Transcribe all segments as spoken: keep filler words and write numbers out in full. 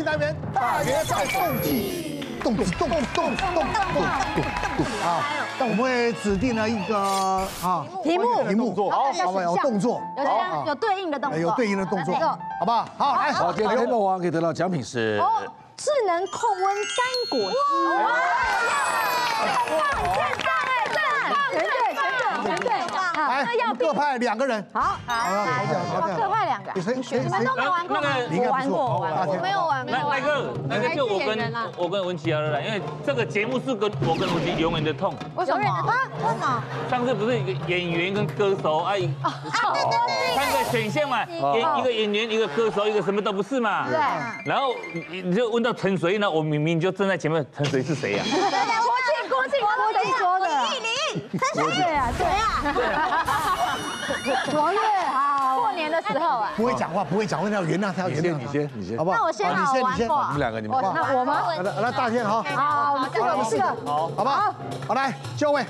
单元大决赛动机，动动动动动动动动啊！那我们会指定了一个啊题目题目，好，好不好？有动作， 有相有对应的动作， 有对应的动作，好不好？好，来， 好，今天天龙王可以得到奖品是哦，智能控温干果机。哇！很棒，很棒哎，对，全对，全对，全对。 来，各派两个人。 好，好，好，各派两个。 你谁谁你们都没玩过吗？ 我玩过，我玩过，我没有玩过。 那那个那个就我跟我跟文琪儿了，因为这个节目是跟我跟文琪永远的痛。 为什么？为什么？ 上次不是一个演员跟歌手啊？啊，对对对，三个选项嘛，演一个演员，一个歌手，一个什么都不是嘛。对。然后你就问到陈水，那我明明就站在前面，陈水是谁呀？ 对对，郭靖，郭靖，郭靖说的。李李，陈水啊，对啊。卓越，好，过年的时候啊。 不会讲话，不会讲话，要原谅他，要原谅你先，你先， 好不好？ 那我先， 你先，你先， 你们两个，你们。 那我吗？ 来来，大天好。 好，我们四个，我们四个。 好，好不好？好，来，就位。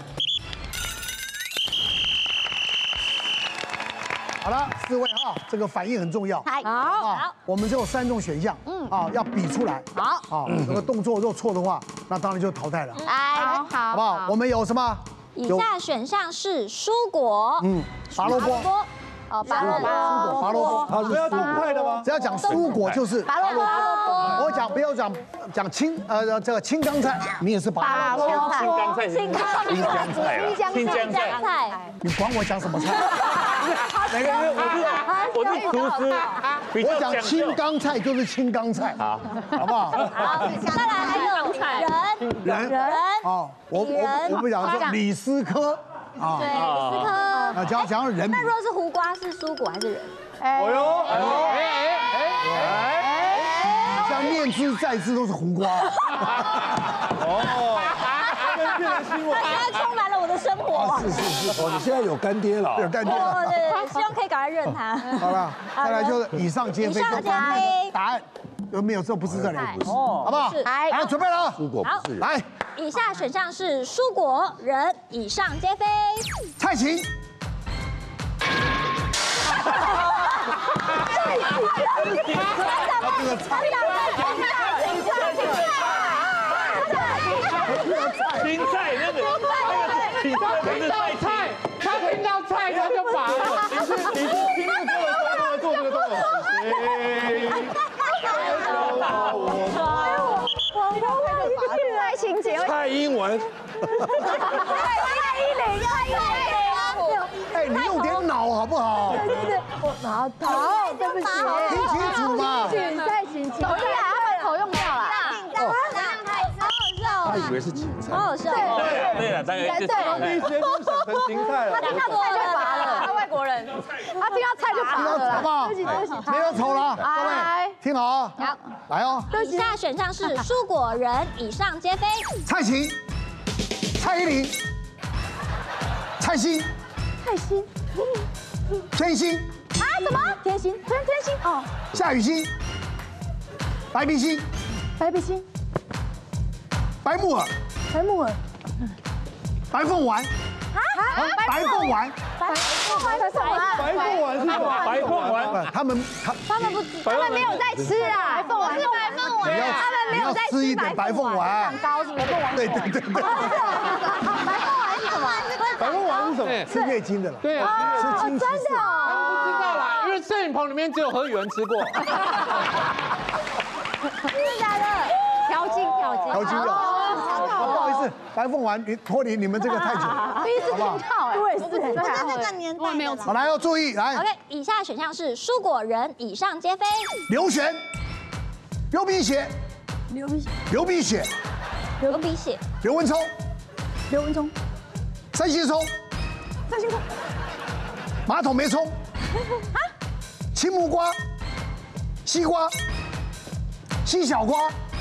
好了，四位哈，这个反应很重要。 好， 好，我们只有三种选项，嗯，啊，要比出来。 好， 好，这个动作如果错的话，那当然就淘汰了。 来，好， 好不好？我们有什么？ 以下选项是蔬果， 嗯，拔萝卜。 哦，拔萝卜， 拔萝卜， 他是蔬派的吗？ 只要讲蔬果就是拔萝卜。 我讲不要讲讲青呃这个青江菜，你也是拔萝卜。 青江菜， 青江青江菜啊，青江菜。 你管我讲什么菜？ 那个我是我是厨师， 我讲青江菜就是青江菜，好，好不好？ 好，再来还有人， 人人哦，我我我们讲说李斯科啊， 对，李斯科。 啊，讲讲人。 那如果是胡瓜，是蔬果还是人？ 哎呦，哎呦，哎哎哎哎，像念之在之都是胡瓜。 哦，变成新闻， 他充满了我的生活。 是是是， 哦，你现在有干爹了， 有干爹哦， 了。 对对，希望可以赶快认他。 好了，再来就是以上皆非。 以上皆非。 答案有没有？这不是这里， 哦， 好不好？ 来， 来，准备了。 蔬果不是人。 来， 以下选项是蔬果、人，以上皆非。 蔡琴。 青菜那个那个听到菜，他听到菜他就拔了。 你是你是听那个动作做这个动作。 蔡琴姐， 蔡英文。 蔡依林，蔡依林。 哎，你用点脑好不好？ 对对对，我好好，对不起， 听清楚嘛。 蔡琴，琴，对啊，他把头用掉了。 他以为是芹菜， 好好笑。 对对了，大概就是。 一些都想成芹菜了。 他听到菜就拔了，他外国人，他听到菜就拔了， 好不好？ 对不起对不起， 没有丑了，各位听好啊，来哦。 以下选项是蔬果、人，以上皆非。 蔡琴、蔡依林、蔡心、 蔡心天心、 啊什么？天心，天天心哦， 夏雨欣、白冰心、 白鼻心， 白木耳、 白木耳， 白凤丸、 啊白凤丸， 白凤丸，白凤丸， 白凤丸是什么？ 白凤丸， 他们他他们不，他们没有在吃啊，白凤丸是白凤丸，他们没有在吃一点白凤丸， 长高是不是？凤丸， 对对对对， 白凤丸是什么？ 白凤丸是什么？ 吃月经的了， 对啊， 吃金真的不哦， 知道啦，因为摄影棚里面只有何宇文吃过。 真的假的？调筋调筋， 调筋的。不好意思，白凤丸，你脱离你们这个太久， 第一次听到，我也是， 不是这个年代，没有。 好，来要注意，来 OK， 以下选项是蔬果、人，以上皆非。 刘璇、刘鼻血、 刘鼻血， 刘鼻血、 流鼻血， 刘文聪、 刘文聪， 三星葱、 三星葱， 马桶没冲， 啊， 青木瓜、西瓜、西小瓜，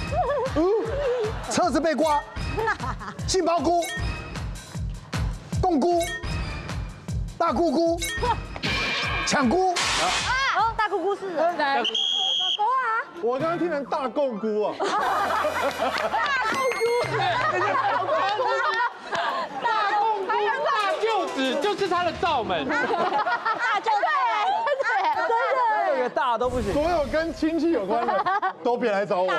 车子被刮，杏鲍菇、贡菇、大姑姑、抢菇， 哦，大姑姑是人，狗啊， 我刚刚听成大贡菇啊。 大姑姑， 大贡菇、大舅子就是他的罩门。 大舅子， 对，真的， 个大都不行。 所有跟亲戚有关的都别来找我。 哎，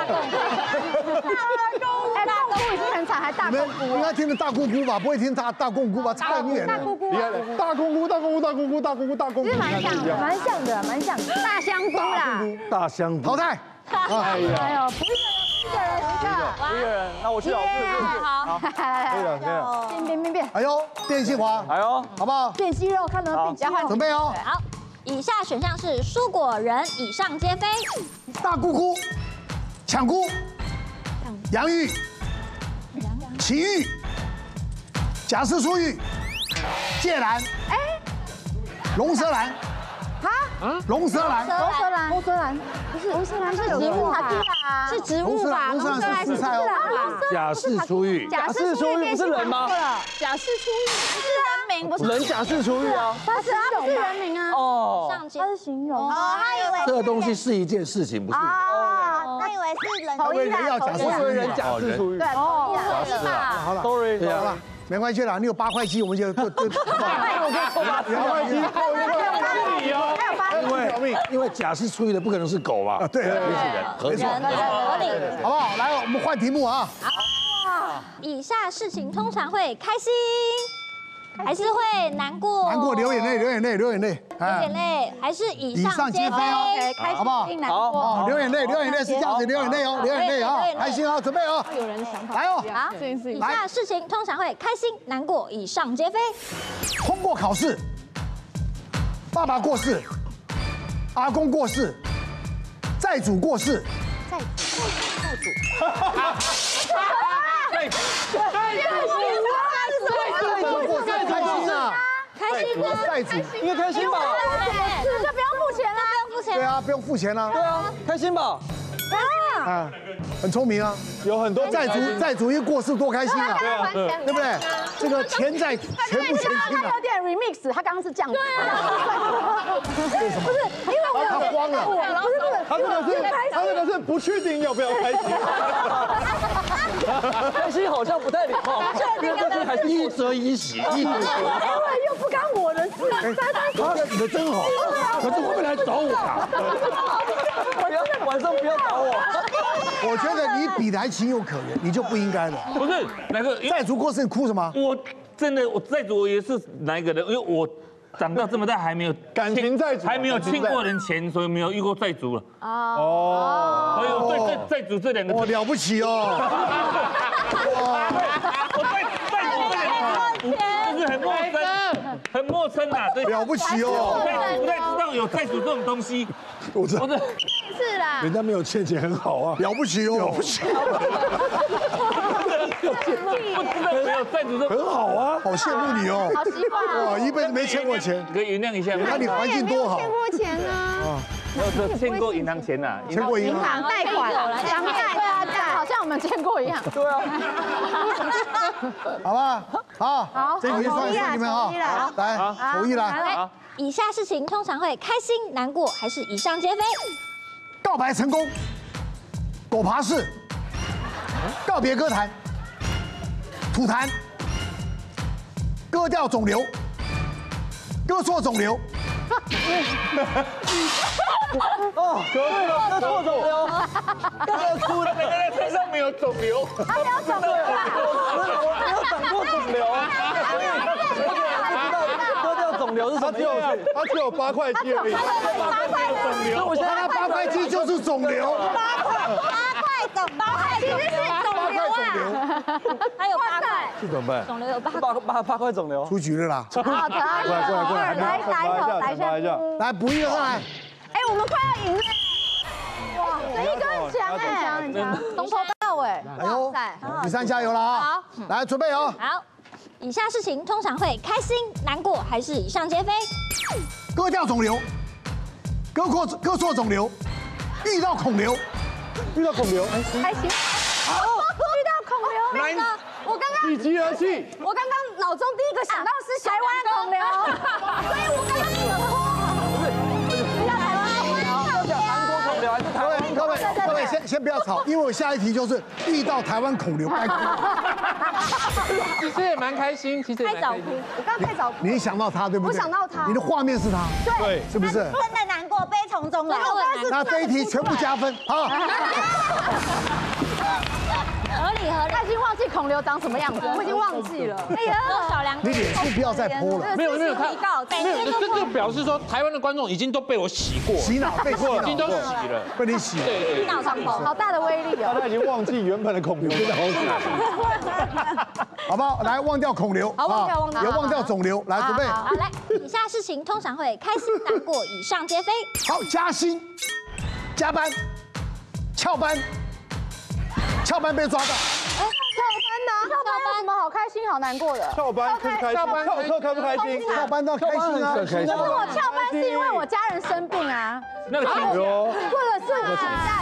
大公姑已经很惨，还大你公姑。 们应该听的大姑姑吧？不会听大大公姑吧？差很远。 大姑姑。 你看，大公姑，大公姑，大公姑，大公姑，大公姑， 其实蛮像的，蛮像的，蛮像的。大香菇啦。 大香菇淘汰。 哎呀， 哎呦，不是一个人，一个人， 一个人，那我去老师。 好， 可以了，可以了。 变变变变， 哎呦，变性华， 哎呦， 好不好？ 变肌肉，看能不能变肌肉。 准备哦。 好，以下选项是蔬果人，以上皆非。 大姑姑，抢姑，洋芋，奇遇，贾氏出狱，芥兰，哎，龙舌兰，啊，龙舌兰， 龙舌兰，龙舌兰，不是龙舌兰是植物吧？是植物吧？ 龙舌兰是蔬菜哦。 贾氏出狱，贾氏出狱不是人吗？ 贾氏出狱是人名，不是人贾氏出狱啊。 他是他是人名啊。 哦， 上街他是形容。 哦，他以为这个东西是一件事情，不是？ 啊，他以为是人他以为人要假我以为人贾氏出狱。 对，哦， 是啊，好了 ，sorry， 好了，没关系啦，你有八块肌，我们就就就。 八块肌扣一个， 还有八因为因为假是出狱的，不可能是狗吧？ 对， 是人，合理。 人合理。 好不好？来，我们换题目啊。 以下事情通常会开心，还是会难过？ 难过，流眼泪，流眼泪，流眼泪， 流眼泪，还是以上皆非？ 开好不好？ 心难过。 哦，流眼泪，流眼泪是这样子，流眼泪哦，流眼泪啊，开心啊，准备啊， 有人的想法。 来哦， 好，以下事情通常会开心、难过，以上皆非。 通过考试，爸爸过世，阿公过世，债主过世， 债主，债主。 开心啊， 开心呢？ 债主， 应该开心吧？ 是就不用付钱了， 不用付钱对啊，不用付钱啊， 对啊，开心吧？ 啊，很聪明啊， 有很多债主债主一过世多开心啊， 还钱， 对不对？这个钱债全部全清了他有，点 remix，他刚刚是这样子。对啊。不是，因为我有他慌了， 不是不是， 他这个是他这个是不确定要不要开心。 开心好像不太礼貌，因为这边还是一则以喜，一则以喜。 因为又不干我的事， 他的你的真好，可是会不会来找我啊？ 不要晚上不要找我。 我觉得你比的还情有可原，你就不应该了。 不是哪个债主过世你哭什么？ 我真的我债主我也是哪一个人，因为我长到这么大还没有感情债主还没有欠过人钱，所以没有遇过债主了。 哦， 所以我对债债主这两个字， 我了不起哦！ 我对债主这两个字就是很陌生，很陌生啊，对， 了不起哦！ 不太不太知道有债主这种东西。 我这我这是啦。 人家没有欠钱很好啊， 了不起哦！了不起， 不知道没有债主这很好啊。 好羡慕你哦！ 好习惯哦。 哇，一辈子没欠过钱， 可以原谅一下吗？ 那你环境多好， 过钱呢？ 我欠过银行钱呐， 欠过银行。 行贷款、商贷，对啊，对啊，好像我们见过一样。 对啊， 好吧？好， 好这题算算你们哈，来，手艺来， 来，以下事情通常会开心、难过，还是以上皆非？ 告白成功，狗爬式，告别歌坛，吐痰，割掉肿瘤，割错肿瘤， 哦，可以了，这错肿瘤， 刚刚哭了，那个身上没有肿瘤， 他没有肿瘤啦。 我没有长过肿瘤，所以我不知道割掉肿瘤是什么他只有意思。 他只有八块肌而已。 八块所以我现在他八块肌就是肿瘤， 八块肿，八块其实是肿八瘤块肿瘤， 啊，还有八块， 这怎么办？ 肿瘤有八块。 八八八块肿瘤， 出局了啦！ 好可爱， 过来过来过来来打一口，打惩罚一下。 来补一个上来， 哎，我们快要赢了！哇，这一个很强哎，很强，从头到尾。 哎呦，比赛加油了啊！ 好， 来准备哦， 好，以下事情通常会开心、难过，还是以上皆非？ 割掉肿瘤，割错割错肿瘤，遇到孔瘤， 遇到孔刘， 还行。好，遇到孔刘，那个我刚刚喜极而泣。 我刚刚脑中第一个想到是台湾孔刘，所以我刚刚想说，遇到台湾孔刘， 韩国肿瘤还是台湾？ 各位各位各位先先不要吵，因为我下一题就是遇到台湾孔刘该哭。 其实也蛮开心，其实也蛮开心。 我刚刚太早哭。 你想到他对不对？ 我想到他你的画面是他， 对， 是不是？ 真的难过我悲从中来。 那这一题全部加分啊！ 合理合理。 他已经忘记孔刘长什么样子，我已经忘记了。哎呀， 小梁， 你脸书不要再泼了， 没有没有他提告， 没有，这就表示说台湾的观众已经都被我洗过， 洗脑被洗脑已经都洗了， 被你洗了。 对对。 脑伤风， 好大的威力哦！ 他已经忘记原本的孔刘，真的好惨。 好不好？来，忘掉孔刘， 好忘掉忘掉也忘掉肿瘤。来，准备。 好，来，以下事情通常会开心、难过，以上皆非。 好，加薪、加班、翘班、翘班被抓到。 翘班呐，翘班有什么好开心好难过的？ 翘班开开心，翘课开不开心？ 翘班到开心啊！ 开心。 可是我翘班是因为我家人生病啊， 那个请或者是我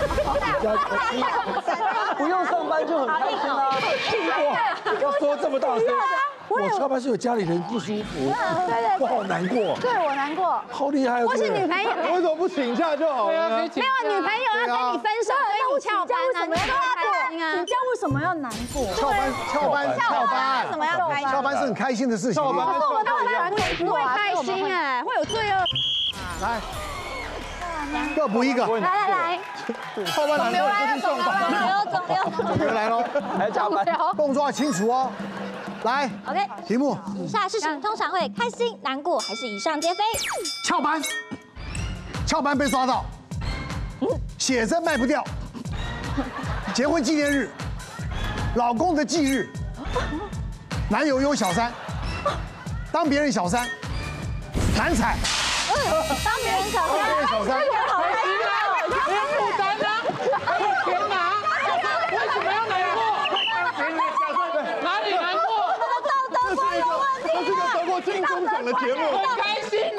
不用上班就很开心啊。 要说这么大声，我翘班是有家里人不舒服， 对对， 我好难过， 对我难过。 好厉害哦！ 我是女朋友， 为什么不请假就好了？ 没有女朋友要跟你分手，所以我翘班啊，你要开心啊。请假为什么要难过？ 翘班，翘班，翘班， 为什么要开心？ 翘班是很开心的事情。 翘班可是我们当然不会开心哎，会有罪恶。 来，各补一个。 来来来， 翘班难过就是上班。 肿瘤肿瘤。 回来喽， 还加班， 动作要清楚哦。来 OK， 题目： 以下事情通常会开心、难过，还是以上皆非？ 翘班，翘班被抓到，写真卖不掉，结婚纪念日，老公的忌日，男友有小三，当别人小三，难产， 当别人小当别人小三， 好开心啊！ 没有负担啊！天哪！为什么要难过？哪里难过？ 这是一个，这是个得过金钟奖的节目。 很开心啊！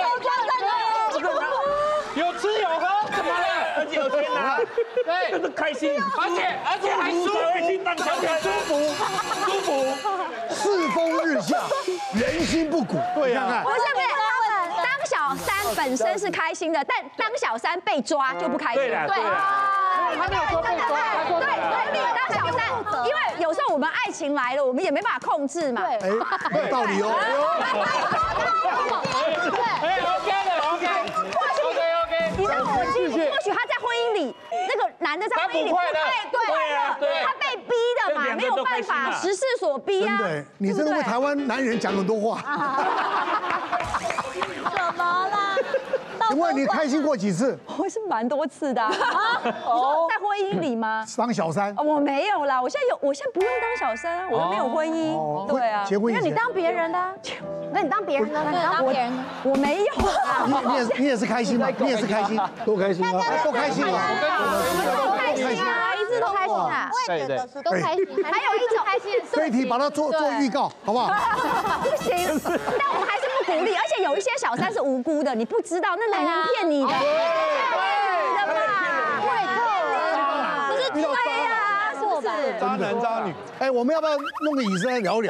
有吃有喝，怎么了？ 而且有钱拿， 对， 这是开心， 而且而且还舒开服。 心当小姐舒服，舒服。 世风日下，人心不古。对呀，看不是不是，当小三本身是开心的，但当小三被抓就不开心。 对啦，对啦。 他没有说被抓，他说对，所以当小三，因为有时候我们爱情来了，我们也没办法控制嘛。 哎，有道理哦。 哎 ，OK 的 ，OK，OK OK。 你知道我记，或许他在婚姻里，那个男的在婚姻里不太对， 对， 他被逼的嘛，没有办法，时势所逼啊。 真的，你真的为台湾男人讲很多话。 怎么啦？ 请问你开心过几次？ 我是蛮多次的。你说在婚姻里吗？ 当小三？ 我没有啦，我现在有，我现在不用当小三，我又没有婚姻。对啊， 结婚以前， 那你当别人的，那你当别人的， 对，当别人的。 我没有。 你你也你也是开心吗？你也是开心， 多开心啊！ 都开心啊！ 都开心啊，一直都开心啊。 我也觉得是都开心， 还有一种开心， 这一题把它做做预告，好不好？ 不行，但我们还是不鼓励，而且有一些小三是无辜的，你不知道，那男人骗你的，骗你的嘛，会骗你，不是对呀，是我吧？ 渣男渣女， 哎，我们要不要弄个椅子来聊聊？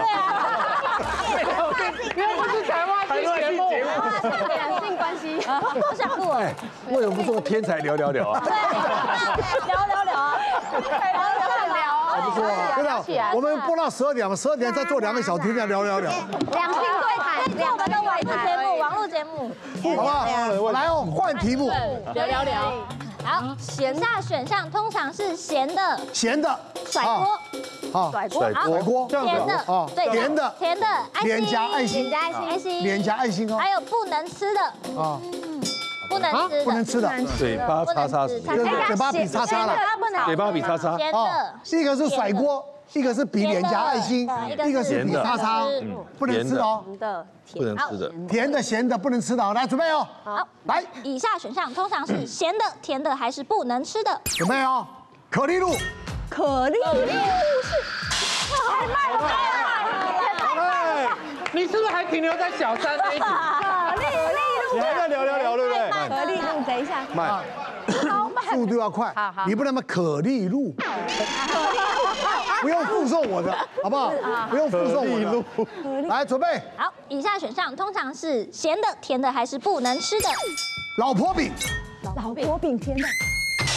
因为不是台湾节目， 两性关系， 不想录了。 为什么不做天才聊聊聊啊？ 聊聊聊啊，聊聊聊啊， 不错啊，对吧？我们播到十二点嘛，十二点再做两个小时，再聊聊聊， 两性对谈， 两个的网络节目，网络节目， 好不好？来哦，换题目， 聊聊聊。好，以下选项通常是咸的， 咸的， 甩锅， 好， 甩锅， 甩锅， 这样子甜的， 啊， 对， 甜的， 甜的，爱心， 脸颊爱心， 脸颊爱心，爱心， 脸颊爱心哦， 还有不能吃的， 啊， 不能吃的， 不能吃的， 嘴巴叉叉， 就是嘴巴比叉叉了， 不能， 嘴巴比叉叉， 咸哦的，， 一个是甩锅，一个是比脸颊爱心，一个是比叉叉，不能吃哦， 的不能吃的。 甜的咸的不能吃的，来准备哦， 好， 来以下选项通常是咸的、甜的还是不能吃的？ 准备哦，可丽露， 可丽露是，太慢了， 哎， 你是不是还停留在小三那一集？ 可丽丽露， 你还在聊聊聊，对不对？ 可丽露，等一下， 慢， 好慢， 速度要快好好， 你不能那么可丽露，不用附送我的，好不好？不用附送我的，来准备， 好，以下选项通常是咸的、甜的还是不能吃的？ 老婆饼， 老婆饼甜的，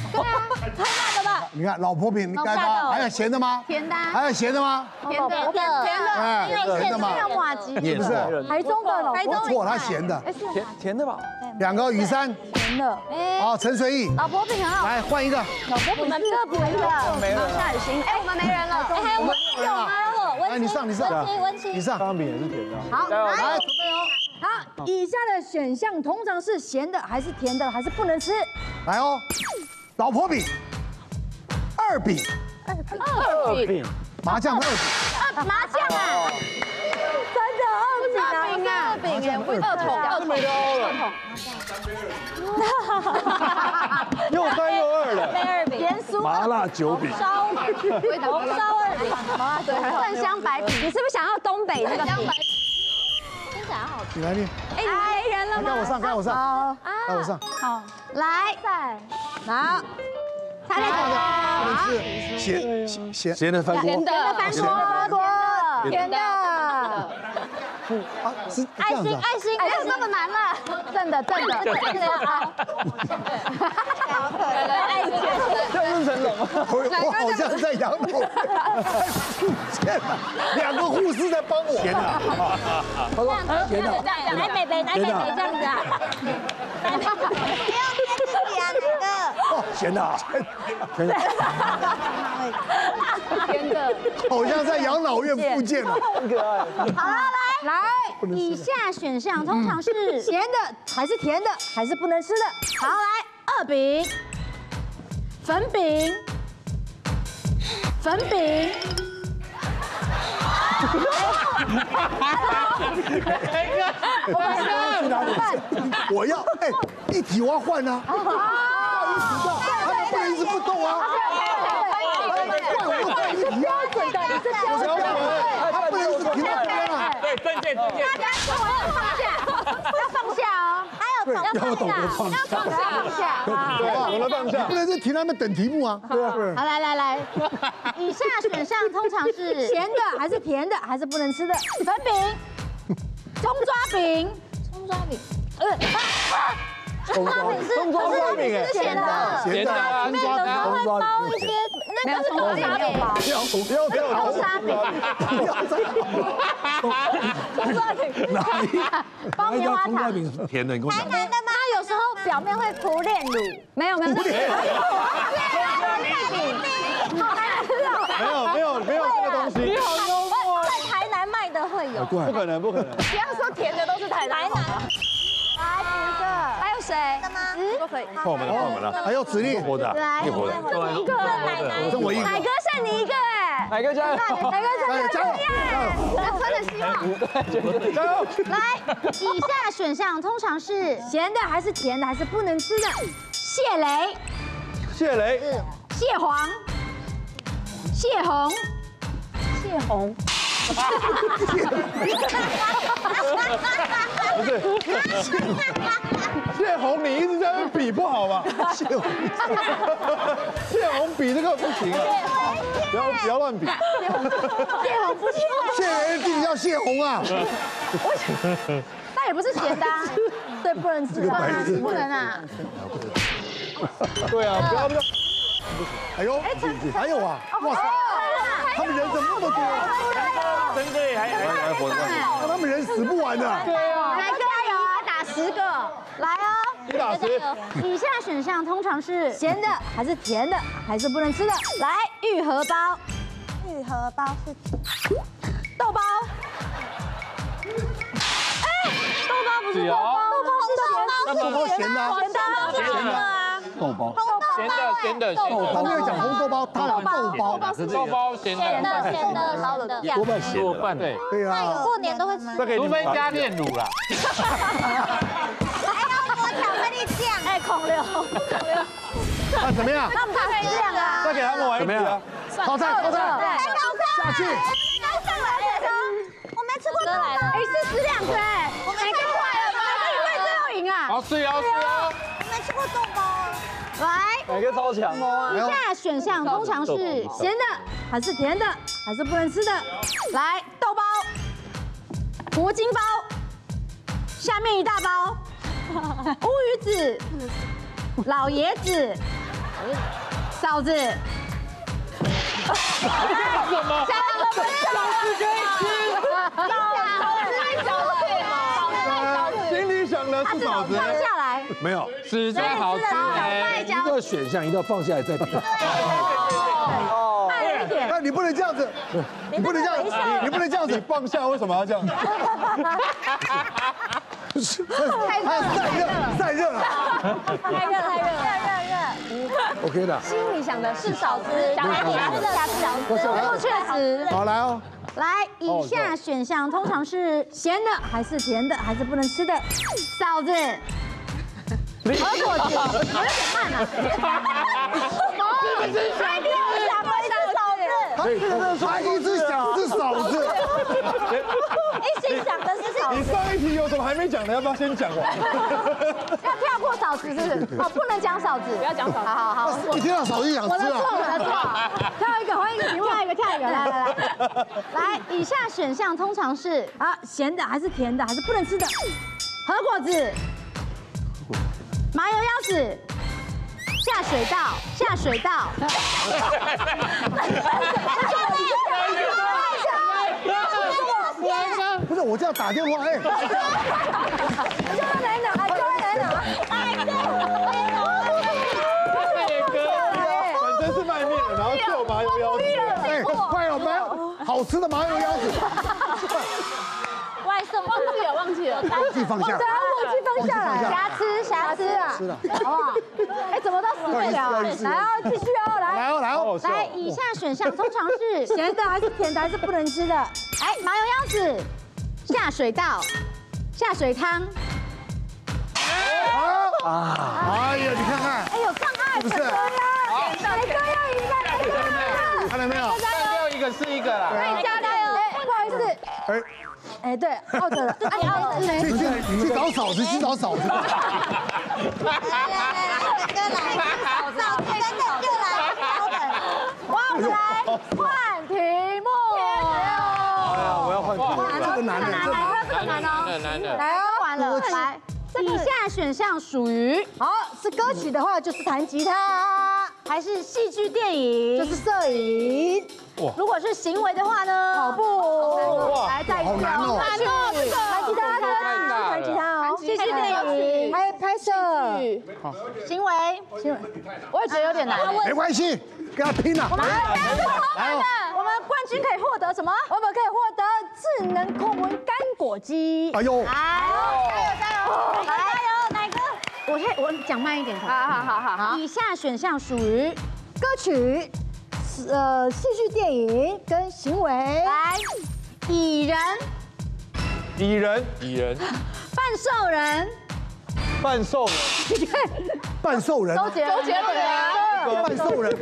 对啊，太辣了吧？ 你看老婆饼，你该发，还有咸的吗？ 甜的， 还有咸的吗？ 甜的，甜的， 哎，咸的嘛， 马吉， 是不是？ 台中的老我错，它咸的。 甜甜的吧？ 两个雨山， 甜的，哎， 好，陈随意， 老婆饼很好， 来换一个。 老婆饼这不没了， 没了。 下雨行，哎，我们没人了， 哎，还有文有吗？我哎，你上，你上， 文琪文琪， 你上。 汤饼也是甜的。 好， 来， 来， 准备哦。 好，以下的选项通常是咸的还是甜的，还是不能吃？ 来哦，老婆饼，二饼， 二饼， 麻酱的二饼， 麻酱啊，真的二饼啊，二饼哎，二桶，二桶， 没得凹了。又三又二的。 二饼， 盐酥麻辣九饼， 烧红烧二饼， 蒜香白饼，你是不是想要东北那个饼？ 听起来好吃。 你来念。 哎，没人了吗？ 该我上，该我上， 好， 该我上。 好，来，好，他来我好， 是咸咸咸咸的翻锅， 甜的翻锅，甜的， 啊，是这爱样子啊。 心爱心， 哎，这么难了，正的正的正的啊，爱心， 这是成龙吗？ 我我好像在养老院，出现了，两个护士在帮我。咸的，他说咸的， 来北北来北北这样子啊， 不用贴自己啊，哪个？ 哦，咸的啊， 甜的。 甜的， 好像在养老院复健了。 很可爱。 好了，来来，以下选项通常是咸的还是甜的，还是不能吃的？好，来，二饼、粉饼、粉饼。 我要去哪里？我要哎，一体我要换啊！要一体的，他们不能一直不动啊！换我又换一体啊！ 准的，你这标准的， 他不能一直停在这边啊！ 对，正确正确。 大家说要放下，要放下哦，还有要懂得放下， 放下，放下。 懂得放下。 不能是停在那边等题目啊！对啊， 好，来来来，以下选项通常是咸的还是甜的，还是不能吃的？粉饼、葱抓饼、 葱抓饼， 呃， 葱抓饼，葱抓饼哎， 咸的， 咸的啊， 里面有时候会包一些，那个是豆沙饼吧？ 不要不要不要豆沙饼， 不要再葱抓饼， 哪一包棉花糖。 饼是甜的，你跟我讲。 甜的吗？它有时候表面会涂炼乳，没有没有，那没有没有没有这个东西。 你好幽默，在台南卖的会有， 不可能不可能。 不要说甜的都是台南。 台南。 来几个？还有谁？十都可以。 换我们了，换我们了。 还有指令， 活的， 来， 你活的。 一个奶奶， 剩我一个。 奶哥剩你一个哎， 哪个加油？ 奶哥剩你加油耶，那真的希望。 加油！ 来，以下选项通常是咸的还是甜的，还是不能吃的？蟹雷、 谢雷， 蟹黄、蟹红、蟹红。 不是。谢红，你一直在那边比不好吧？ 谢红， 谢红比这个不行啊！不要不要乱比。 蟹红不行， 谢人一定要谢红啊！ 那也不是咸的啊，对，不能吃啊，不能啊。 对啊，不要不要。 哎呦，还有啊！哇塞，他们人怎么那么多？ 真的还还还活着。 他们人死不完的。 对啊，来加油啊，打十个，来哦。 一打十。 以下选项通常是咸的还是甜的，还是不能吃的？来，玉荷包、 玉荷包是豆包。哎，豆包不是豆包，豆包是那豆包咸的啊， 咸的，咸的啊。 豆包， 咸的咸的咸的， 他没有讲红豆包，他讲豆包。 豆包咸咸的， 的咸的捞的多半咸的。 多半对。 对啊， 过年都会吃。 这给你除非加炼乳啦。 还要抹巧克力酱， 哎，孔刘， 那怎么样？ 那我们就可以这样啊。 再给他们玩一局啊！ 套餐套餐下去。 刚上来的，我没吃过豆包， 哎，是吃两个哎，我没看坏了吗？哪个会最后赢啊？ 好吃哦吃哦。 我没吃过豆包啊。 来， 哪个超强？ 以下选项通常是咸的还是甜的，还是不能吃的？来，豆包、铂金包，下面一大包，乌鱼子、老爷子、 嫂子。 什么？ 嫂子可以吃。心里想的是嫂子。 放下来。 没有， 吃才好吃。 一个选项一定要放下来再比。 慢了一点。 那你不能这样子，你不能这样，你不能这样子放下为什么要这样？ 太热，太热了， 太热太热热热热。 OK 的。 心里想的是嫂子，小孩你还是小子，不确实。 好来哦。 来，以下选项通常是咸的，还是甜的，还是不能吃的？嫂子，和果子，有点慢啊。什么？还给我想了一个嫂子。 他一直想是嫂子， 一心想的是嫂子。 你上一题有什么还没讲的？要不要先讲完？ 要跳过嫂子是不是？哦，不能讲嫂子，不要讲嫂子。好好好， 一听到嫂子就想吃我的错，我了。 的错。跳一个，换一个题目，跳一个，跳一个，来来来，来，以下选项通常是啊，咸的还是甜的，还是不能吃的？和果子、麻油腰子、下水道、下水道。 不是我这样打电话，哎。 叫他来拿，叫他来拿。 本身是卖面的，然后就麻油腰子。 哎，快有没有好吃的麻油腰子？ 外送忘记了，忘记了， 忘记放下， 对啊，忘记放下来，瑕疵，瑕疵啊， 是的， 好不好？哎，怎么都死不了？来哦，继续哦，来， 来哦，来哦， 来，以下选项通常是咸的还是甜的还是不能吃的？哎，麻油腰子、下水道、下水汤。 好啊！哎呀，你看看， 哎，有障碍， 是不是？ 磊哥要赢了，磊哥。 看到没有？ 三六一个是一个啦。 可以加油！哎，不好意思， 哎哎，对，out 了，哎，out 了。 去去去找嫂子，去找嫂子。 来来来，哥来，嫂子真的就来， 哇，我们来换题目。 哎呀，我要换题目了。 这个难的，这来，这个难哦。 难的。 来哦，完了，来。以下选项属于好，是歌曲的话就是弹吉他，还是戏剧电影就是摄影。如果是行为的话呢，跑步。来，再一次， 好难哦， 弹吉他，弹吉他哦，戏剧电影，还有拍摄，行为，行为，我也觉得有点难。 没关系，跟他拼了。 来，来哦，我们冠军可以获得什么？我们可以获得智能控温干果机。 哎呦， 来，加油加油！来，加油，哪个？我先我讲慢一点。好好好好好。以下选项属于歌曲、呃戏剧电影跟行为。来，蚁人、 蚁人，蚁人， 半兽人、 半兽人， 半兽人， 周杰周杰伦、 半兽人，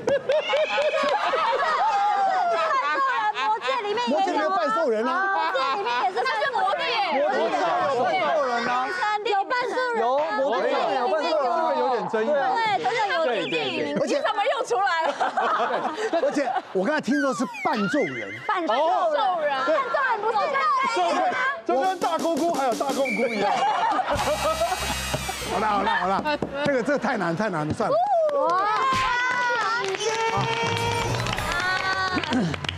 魔戒里面也有魔戒里面半兽人啊， 魔戒里面也是，那是魔戒， 魔戒有半兽人啊， 有半兽人， 有魔戒有半兽人， 这个有点争议。 对，真的有这电影， 而且怎么又出来了？ 而且我刚才听说是半兽人， 半兽人，半兽人不是就跟就跟大姑姑还有大公姑一样。 好了好了好了，这个这个太难太难了，算了。 哇！